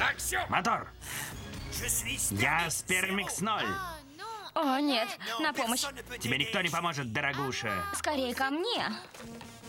Мотор! Я Спермикс 0. О, нет, на помощь. Тебе никто не поможет, дорогуша. Скорее ко мне.